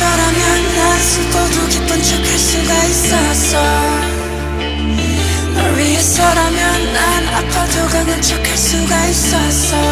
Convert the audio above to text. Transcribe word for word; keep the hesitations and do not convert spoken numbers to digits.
위해서라면 난 슬퍼도 기쁜 척 할 수가 있었어. 널 위해서라면 난 아파도 강한 척 할 수가 있었어.